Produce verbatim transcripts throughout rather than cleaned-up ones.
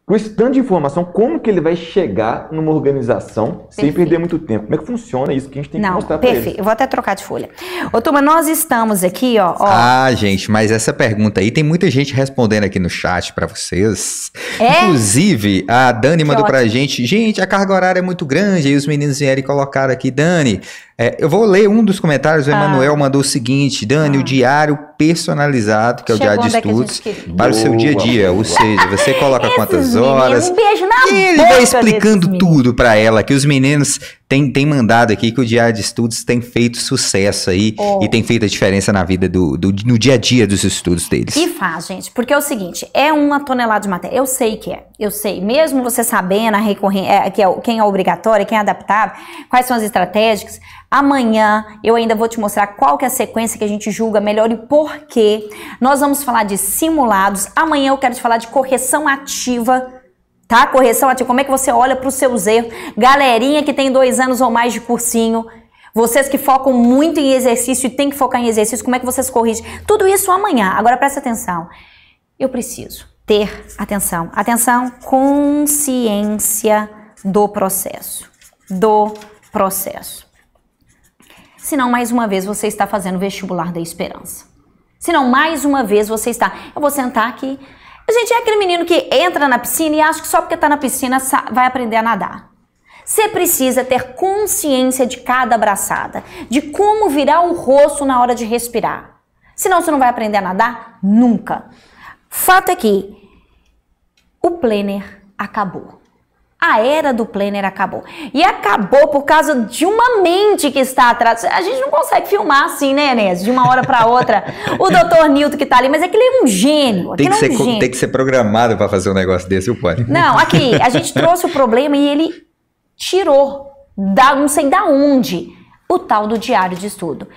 Com esse tanto de informação, como que ele vai chegar numa organização perfeito. Sem perder muito tempo? Como é que funciona isso que a gente tem que Não, mostrar para eles? Perfeito, eu vou até trocar de folha. Ô, turma, nós estamos aqui, ó, ó. Ah, gente, mas essa pergunta aí, tem muita gente respondendo aqui no chat para vocês. É? Inclusive, a Dani que mandou ótimo. pra gente, gente, a carga horária é muito grande, aí os meninos vieram e colocaram aqui, Dani, é, eu vou ler um dos comentários, o Ah. Emanuel mandou o seguinte, Dani, Ah. o diário personalizado, que é o Chegou diário de onde é que a gente estudos, queria. para o seu dia a dia, ou seja, você coloca Esses quantas meninos, horas, um beijo na e ele boca vai desses explicando meninos. tudo pra ela, que os meninos têm, têm mandado aqui que o diário de estudos tem feito sucesso aí, Oh. e tem feito a diferença na vida, do, do, no dia a dia dos estudos deles. E faz, gente, porque é o seguinte, é uma tonelada de matéria. Eu sei que é, eu sei. Mesmo você sabendo a recorrente, é, que é, quem é obrigatório, quem é adaptável, quais são as estratégicas, amanhã eu ainda vou te mostrar qual que é a sequência que a gente julga melhor e por quê. Nós vamos falar de simulados. Amanhã eu quero te falar de correção ativa. Tá? Correção ativa. Como é que você olha para os seus erros? Galerinha que tem dois anos ou mais de cursinho. Vocês que focam muito em exercício e tem que focar em exercício, como é que vocês corrigem? Tudo isso amanhã. Agora presta atenção. Eu preciso ter atenção. Atenção, consciência do processo. Do processo. Senão, mais uma vez, você está fazendo o vestibular da esperança. Senão, mais uma vez, você está... Eu vou sentar aqui... Gente, é aquele menino que entra na piscina e acha que só porque está na piscina vai aprender a nadar. Você precisa ter consciência de cada abraçada, de como virar o rosto na hora de respirar. Senão você não vai aprender a nadar nunca. Fato é que o planner acabou. A era do planner acabou. E acabou por causa de uma mente que está atrás. A gente não consegue filmar assim, né, Enéas? De uma hora para outra. O doutor Newton que tá ali, mas é que ele é um gênio. Tem que, é um ser, gênio. tem que ser programado para fazer um negócio desse, viu, pode? Não, aqui, a gente trouxe o problema e ele tirou, da, não sei da onde, o tal do diário de estudo.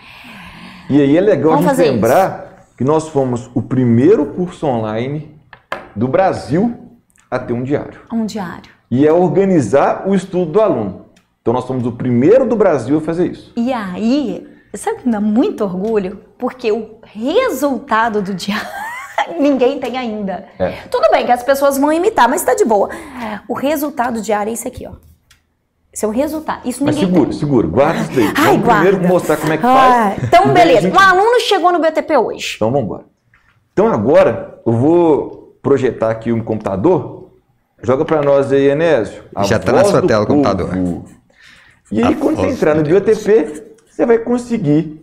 E aí é legal Vamos a gente fazer lembrar que nós fomos o primeiro curso online do Brasil a ter um diário. Um diário. E é organizar o estudo do aluno. Então nós somos o primeiro do Brasil a fazer isso. E aí, sabe que me dá muito orgulho? Porque o resultado do diário ninguém tem ainda. É. Tudo bem que as pessoas vão imitar, mas tá de boa. O resultado do diário é isso aqui, ó. Esse é o resultado. Isso Mas ninguém segura, tem. segura, guarda isso daí. Ai, Vamos primeiro guarda. mostrar como é que Ah, faz. então, E daí beleza. a gente- Um aluno chegou no B T P hoje. Então vamos embora. Então agora eu vou projetar aqui um computador. Joga para nós aí, Enésio. a Já tá na voz sua do tela o povo. computador. E aí A quando você voz entrar no do B T P, você vai conseguir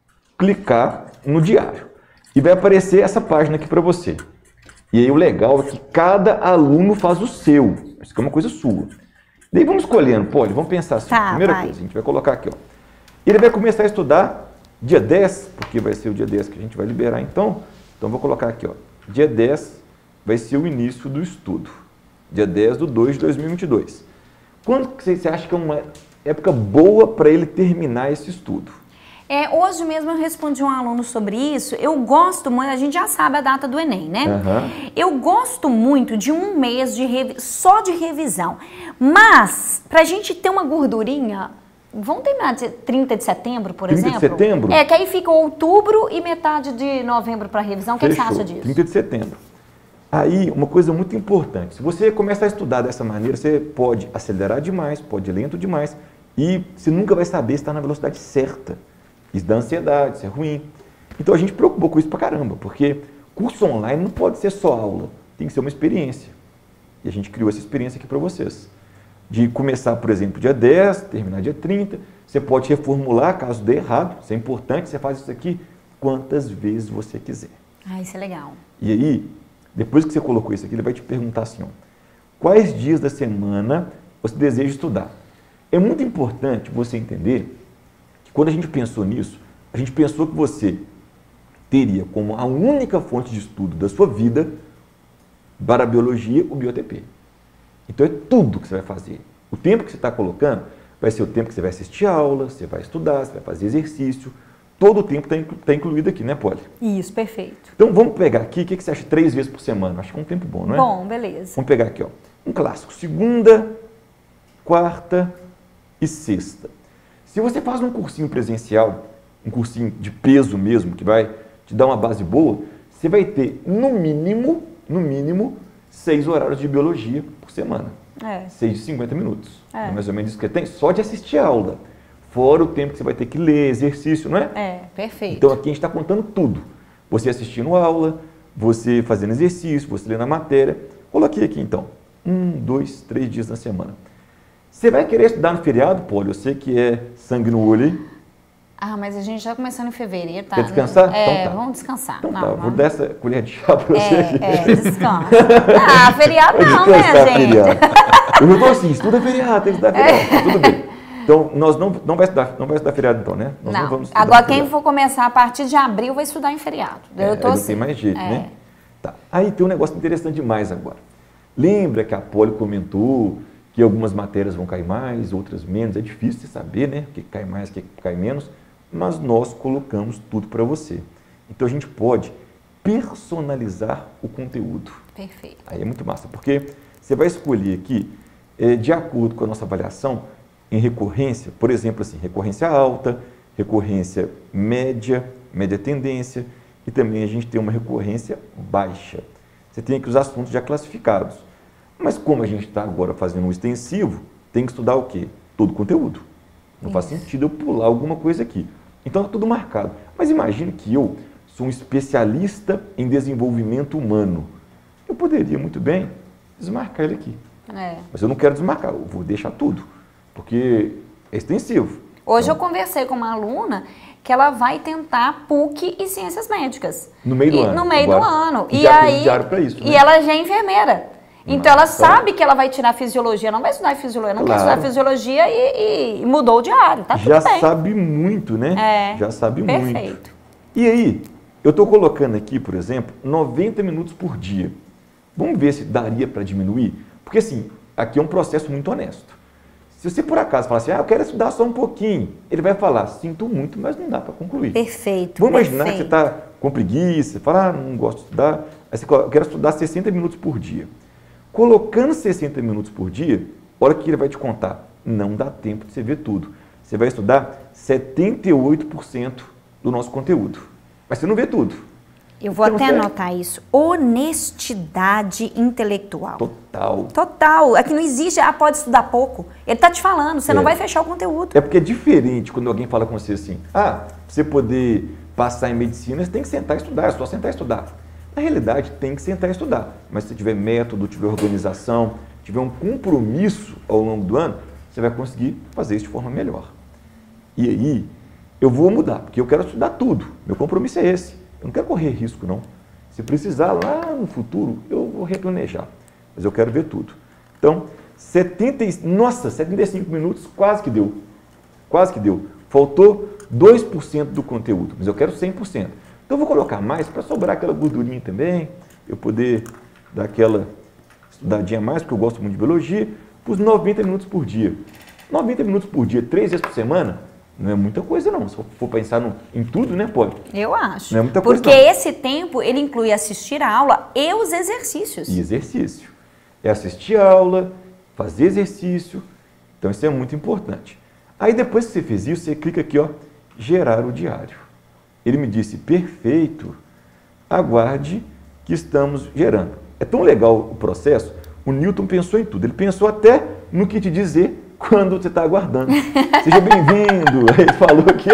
clicar no diário. E vai aparecer essa página aqui para você. E aí o legal é que cada aluno faz o seu. Isso aqui é uma coisa sua. Daí vamos escolhendo, Poli, vamos pensar assim. Tá, Primeira vai. coisa, a gente vai colocar aqui, ó. Ele vai começar a estudar dia dez, porque vai ser o dia dez que a gente vai liberar então. Então vou colocar aqui, ó. Dia dez vai ser o início do estudo. Dia dez de dois de dois mil e vinte e dois. Quando que você acha que é uma época boa para ele terminar esse estudo? É, hoje mesmo eu respondi um aluno sobre isso. Eu gosto muito, a gente já sabe a data do Enem, né? Aham. Eu gosto muito de um mês de revi- só de revisão. Mas, pra gente ter uma gordurinha, vamos terminar de trinta de setembro, por trinta de exemplo? setembro? É, que aí fica outubro e metade de novembro para revisão. O que, que você Fechou. acha disso? trinta de setembro. Aí, uma coisa muito importante. Se você começar a estudar dessa maneira, você pode acelerar demais, pode ir lento demais e você nunca vai saber se está na velocidade certa. Isso dá ansiedade, isso é ruim. Então a gente preocupou com isso pra caramba, porque curso online não pode ser só aula, tem que ser uma experiência. E a gente criou essa experiência aqui para vocês. De começar, por exemplo, dia dez, terminar dia trinta, você pode reformular caso dê errado, isso é importante, você faz isso aqui quantas vezes você quiser. Ah, isso é legal. E aí, depois que você colocou isso aqui, ele vai te perguntar assim, ó, quais dias da semana você deseja estudar? É muito importante você entender que quando a gente pensou nisso, a gente pensou que você teria como a única fonte de estudo da sua vida para a biologia o B O T P. Então é tudo que você vai fazer. O tempo que você está colocando vai ser o tempo que você vai assistir aula, você vai estudar, você vai fazer exercício. Todo o tempo está inclu tá incluído aqui, né, Poli? Isso, perfeito. Então vamos pegar aqui, o que, que você acha três vezes por semana? Acho que é um tempo bom, não é? Bom, beleza. Vamos pegar aqui, ó, um clássico. Segunda, quarta e sexta. Se você faz um cursinho presencial, um cursinho de peso mesmo, que vai te dar uma base boa, você vai ter, no mínimo, no mínimo, seis horários de biologia por semana. É. Seis de cinquenta minutos. É. É mais ou menos isso que tem, só de assistir a aula. Fora o tempo que você vai ter que ler, exercício, não é? É, perfeito. Então aqui a gente está contando tudo. Você assistindo a aula, você fazendo exercício, você lendo a matéria. Coloquei aqui então. Um, dois, três dias na semana. Você vai querer estudar no feriado, Poli? Eu sei que é sangue no olho aí. Ah, mas a gente já começando em fevereiro, tá? Quer descansar? É, Então tá. vamos descansar. Então não, tá, vamos... vou dar essa colher de chá para você aqui. É, é, descansa. Ah, feriado Vai não, né, descansar, gente? feriado. Eu já tô assim, estuda feriado, tem que estudar feriado. Tá tudo bem. Então, nós não, não, vai estudar, não vai estudar feriado então, né? Nós não, não vamos estudar agora quem feriado. for começar a partir de abril vai estudar em feriado. É, eu tô aí assim. não tem mais jeito, é. né? Tá. Aí tem um negócio interessante demais agora. Lembra que a Poli comentou que algumas matérias vão cair mais, outras menos. É difícil você saber, né? O que cai mais, o que cai menos. Mas nós colocamos tudo para você. Então a gente pode personalizar o conteúdo. Perfeito. Aí é muito massa, porque você vai escolher aqui, é, de acordo com a nossa avaliação, em recorrência, por exemplo, assim, recorrência alta, recorrência média, média tendência, e também a gente tem uma recorrência baixa. Você tem aqui os assuntos já classificados. Mas como a gente está agora fazendo um extensivo, tem que estudar o quê? Todo o conteúdo. Não Isso. faz sentido eu pular alguma coisa aqui. Então, está tudo marcado. Mas imagine que eu sou um especialista em desenvolvimento humano. Eu poderia muito bem desmarcar ele aqui. É. Mas eu não quero desmarcar, eu vou deixar tudo, porque é extensivo. Hoje então, eu conversei com uma aluna que ela vai tentar P U C e Ciências Médicas. No meio do e, ano. No meio agora, do ano. E, e já aí, diário para isso, e né? ela já é enfermeira. Então, Mas, ela então, sabe que ela vai tirar fisiologia, não vai estudar fisiologia, não claro. quer estudar fisiologia e, e mudou o diário, tá Já tudo bem. sabe muito, né? É, Já sabe perfeito. muito. Perfeito. E aí, eu estou colocando aqui, por exemplo, noventa minutos por dia. Vamos ver se daria para diminuir? Porque assim, aqui é um processo muito honesto. Se você por acaso falar assim, ah, eu quero estudar só um pouquinho, ele vai falar, sinto muito, mas não dá para concluir. Perfeito. Vamos imaginar perfeito. que você está com preguiça, fala, ah, não gosto de estudar, aí você fala, eu quero estudar sessenta minutos por dia. Colocando sessenta minutos por dia, olha que ele vai te contar, não dá tempo de você ver tudo. Você vai estudar setenta e oito por cento do nosso conteúdo, mas você não vê tudo. Eu vou Então, até você... anotar isso. Honestidade intelectual. Total. Total. Aqui não existe, ah, pode estudar pouco. Ele está te falando, você é. não vai fechar o conteúdo. É porque é diferente quando alguém fala com você assim, ah, pra você poder passar em medicina, você tem que sentar e estudar, é só sentar e estudar. Na realidade, tem que sentar e estudar. Mas se tiver método, tiver organização, tiver um compromisso ao longo do ano, você vai conseguir fazer isso de forma melhor. E aí, eu vou mudar, porque eu quero estudar tudo. Meu compromisso é esse. Eu não quero correr risco, não. Se precisar, lá no futuro, eu vou replanejar. Mas eu quero ver tudo. Então, setenta, nossa, setenta e cinco minutos, quase que deu. Quase que deu. Faltou dois por cento do conteúdo, mas eu quero cem por cento. Então, eu vou colocar mais para sobrar aquela gordurinha também, eu poder dar aquela estudadinha a mais, porque eu gosto muito de biologia, por noventa minutos por dia. noventa minutos por dia, três vezes por semana, não é muita coisa não, se for pensar no, em tudo, né, pode? Eu acho. Não é muita coisa Porque não. esse tempo, ele inclui assistir a aula e os exercícios. E exercício. É assistir a aula, fazer exercício, então isso é muito importante. Aí depois que você fez isso, você clica aqui, ó, gerar o diário. Ele me disse, perfeito, aguarde que estamos gerando. É tão legal o processo, o Newton pensou em tudo, ele pensou até no que te dizer quando você está aguardando. Seja bem-vindo. Ele falou que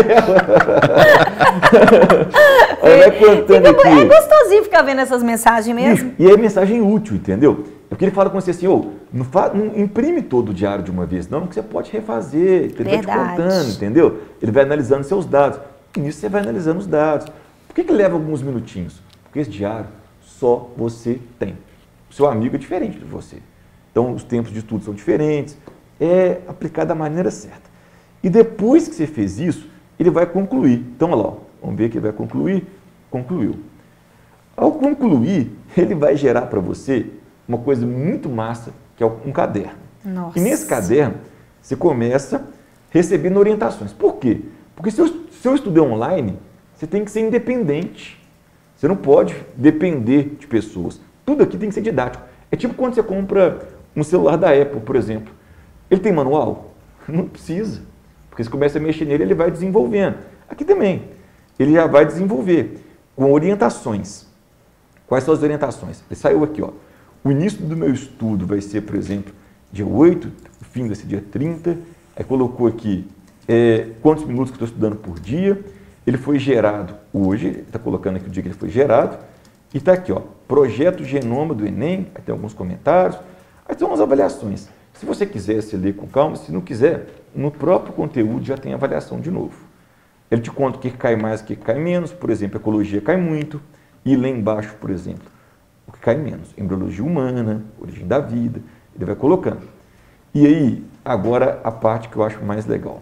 ela vai contando aqui. É gostosinho ficar vendo essas mensagens mesmo. E é mensagem útil, entendeu? É porque ele fala com você assim, oh, não, fa, não imprime todo o diário de uma vez, não, porque você pode refazer. Ele vai te contando, entendeu? Ele vai analisando seus dados. E nisso você vai analisando os dados. Por que que leva alguns minutinhos? Porque esse diário só você tem. O seu amigo é diferente de você. Então, os tempos de estudo são diferentes. É aplicar da maneira certa. E depois que você fez isso, ele vai concluir. Então, olha lá, ó, vamos ver que ele vai concluir. Concluiu. Ao concluir, ele vai gerar para você uma coisa muito massa, que é um caderno. Nossa. E nesse caderno, você começa recebendo orientações. Por quê? Porque se eu, se eu estudei online, você tem que ser independente. Você não pode depender de pessoas. Tudo aqui tem que ser didático. É tipo quando você compra um celular da Apple, por exemplo. Ele tem manual? Não precisa. Porque você começa a mexer nele, ele vai desenvolvendo. Aqui também. Ele já vai desenvolver com orientações. Quais são as orientações? Ele saiu aqui, ó. o início do meu estudo vai ser, por exemplo, dia oito, o fim vai ser dia trinta, aí colocou aqui é, quantos minutos que eu estou estudando por dia, ele foi gerado hoje, está colocando aqui o dia que ele foi gerado, e está aqui, ó, projeto genoma do Enem, aí tem alguns comentários, aí tem umas avaliações. Se você quiser, você lê com calma, se não quiser, no próprio conteúdo já tem avaliação de novo. Ele te conta o que cai mais, o que cai menos, por exemplo, ecologia cai muito, e lá embaixo, por exemplo, o que cai menos, embriologia humana, origem da vida, ele vai colocando. E aí, agora a parte que eu acho mais legal.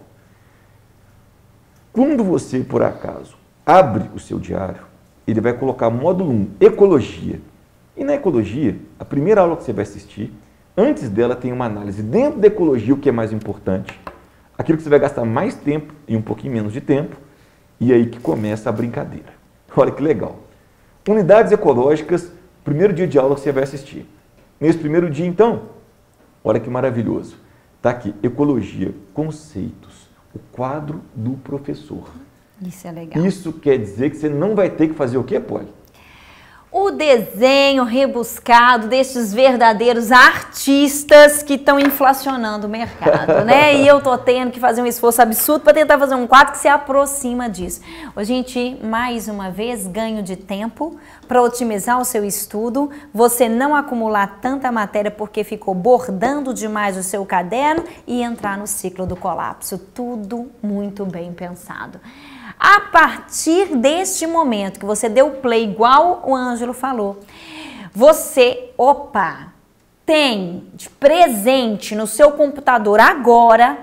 Quando você, por acaso, abre o seu diário, ele vai colocar módulo um, ecologia. E na ecologia, a primeira aula que você vai assistir, antes dela tem uma análise dentro da ecologia, o que é mais importante, aquilo que você vai gastar mais tempo e um pouquinho menos de tempo, e aí que começa a brincadeira. Olha que legal. Unidades ecológicas, primeiro dia de aula que você vai assistir. Nesse primeiro dia, então, olha que maravilhoso. Está aqui, ecologia, conceitos, o quadro do professor. Isso é legal. Isso quer dizer que você não vai ter que fazer o quê, Polly? O desenho rebuscado destes verdadeiros artistas que estão inflacionando o mercado, né? E eu tô tendo que fazer um esforço absurdo para tentar fazer um quadro que se aproxima disso. Ô, gente, mais uma vez, ganho de tempo para otimizar o seu estudo, você não acumular tanta matéria porque ficou bordando demais o seu caderno e entrar no ciclo do colapso. Tudo muito bem pensado. A partir deste momento que você deu play, igual o Ângelo falou, você, opa, tem de presente no seu computador agora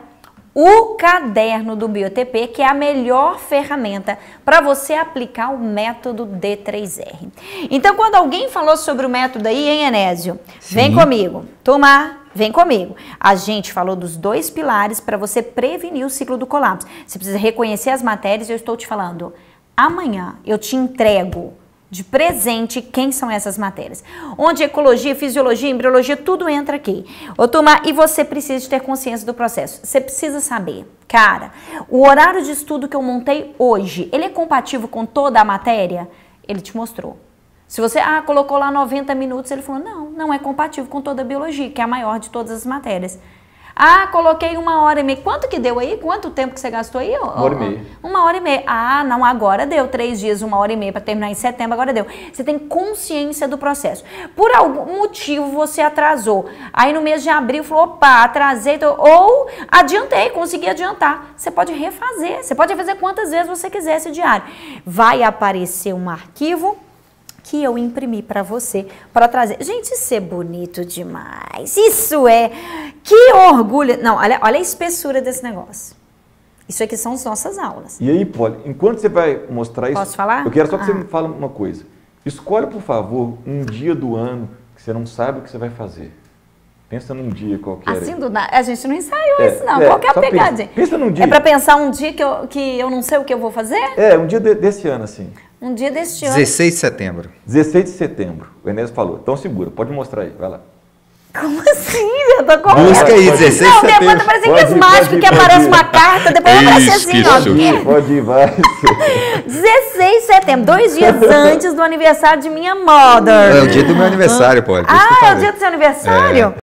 o caderno do BioTP, que é a melhor ferramenta para você aplicar o método D três R. Então, quando alguém falou sobre o método aí, hein, Enésio? Sim. Vem comigo. Turma, vem comigo. A gente falou dos dois pilares para você prevenir o ciclo do colapso. Você precisa reconhecer as matérias e eu estou te falando. Amanhã eu te entrego de presente quem são essas matérias. Onde ecologia, fisiologia, embriologia, tudo entra aqui. Ô, turma, e você precisa ter consciência do processo. Você precisa saber, cara, o horário de estudo que eu montei hoje, ele é compatível com toda a matéria? Ele te mostrou. Se você, ah, colocou lá noventa minutos, ele falou, não, não é compatível com toda a biologia, que é a maior de todas as matérias. Ah, coloquei uma hora e meia. Quanto que deu aí? Quanto tempo que você gastou aí? Uma hora e meia. Uma hora e meia. Ah, não, agora deu. Três dias, uma hora e meia para terminar em setembro, agora deu. Você tem consciência do processo. Por algum motivo você atrasou. Aí no mês de abril falou, opa, atrasei. Tô... Ou adiantei, consegui adiantar. Você pode refazer. Você pode fazer quantas vezes você quiser esse diário. Vai aparecer um arquivo que eu imprimi para você, para trazer. Gente, isso é bonito demais. Isso é... Que orgulho. Não, olha, olha a espessura desse negócio. Isso aqui são as nossas aulas. E aí, Polly, enquanto você vai mostrar isso... Posso falar? Eu quero só que ah. você me fale uma coisa. Escolhe, por favor, um dia do ano que você não sabe o que você vai fazer. Pensa num dia qualquer. Assim do nada. A gente não ensaiou é, isso, não. É, Qual que é a pegadinha? Pensa, pensa num dia. É para pensar um dia que eu, que eu não sei o que eu vou fazer? É, um dia de, desse ano, assim. Um dia deste ano. dezesseis de setembro. dezesseis de setembro. O Enésio falou. Então segura, pode mostrar aí, vai lá. Como assim? Eu tô com Busca aí, dezesseis de Não, setembro. depois tá parecendo Pode aqueles ir, mágicos pode ir, que pode aparece ir. uma carta, depois aparece Isso, assim, que ó. susto. Pode ir, vai. dezesseis de setembro, dois dias antes do aniversário de minha mother. É o dia do meu aniversário, pô. Ah, é o dia do seu aniversário? É.